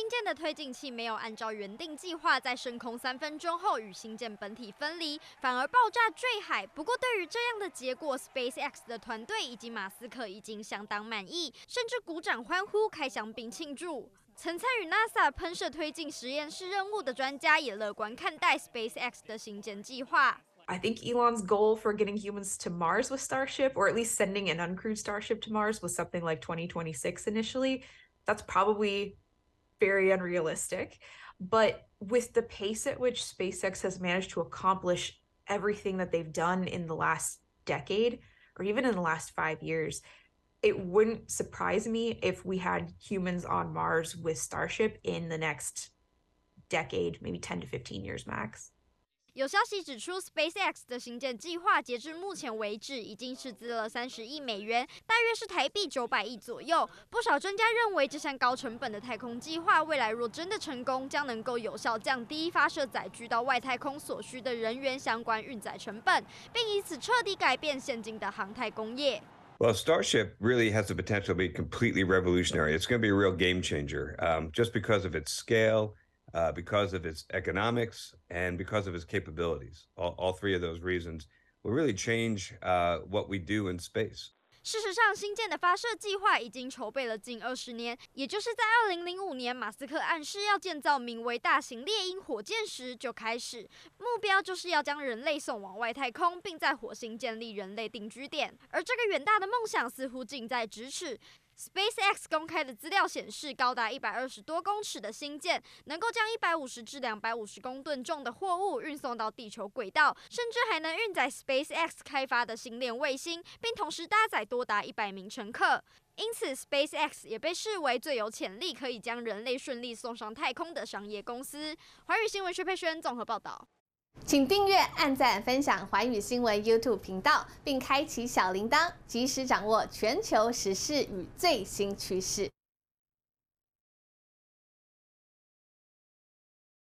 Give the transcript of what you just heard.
星舰的推进器没有按照原定计划在升空3分钟后与星舰本体分离，反而爆炸坠海。不过，对于这样的结果 ，SpaceX 的团队以及马斯克已经相当满意，甚至鼓掌欢呼、开香槟庆祝。曾参与 NASA 喷射推进实验室任务的专家也乐观看待 SpaceX 的星舰计划。 I think Elon's goal for getting humans to Mars with Starship, or at least sending an uncrewed Starship to Mars, was something like 2026 initially. That's probably very unrealistic. But with the pace at which SpaceX has managed to accomplish everything that they've done in the last decade, or even in the last 5 years, it wouldn't surprise me if we had humans on Mars with Starship in the next decade, maybe 10 to 15 years max. 有消息指出 ，SpaceX 的星舰计划截至目前为止已经斥资了30亿美元，大约是台币900亿左右。不少专家认为，这项高成本的太空计划，未来若真的成功，将能够有效降低发射载具到外太空所需的人员相关运载成本，并以此彻底改变现今的航太工业。 Well, Starship really has the potential to be completely revolutionary. It's going to be a real game changer, just because of its scale, because of its economics, and because of its capabilities. All three of those reasons will really change what we do in space. 事实上，星舰的发射计划已经筹备了近20年，也就是在2005年，马斯克暗示要建造名为大型猎鹰火箭时就开始，目标就是要将人类送往外太空，并在火星建立人类定居点。而这个远大的梦想似乎近在咫尺。 SpaceX 公开的资料显示，高达120多公尺的星舰能够将150至250公吨重的货物运送到地球轨道，甚至还能运载 SpaceX 开发的星链卫星，并同时搭载多达100名乘客。因此 ，SpaceX 也被视为最有潜力可以将人类顺利送上太空的商业公司。华语新闻薛佩轩综合报道。 请订阅、按赞、分享寰宇新闻 YouTube 频道，并开启小铃铛，及时掌握全球时事与最新趋势。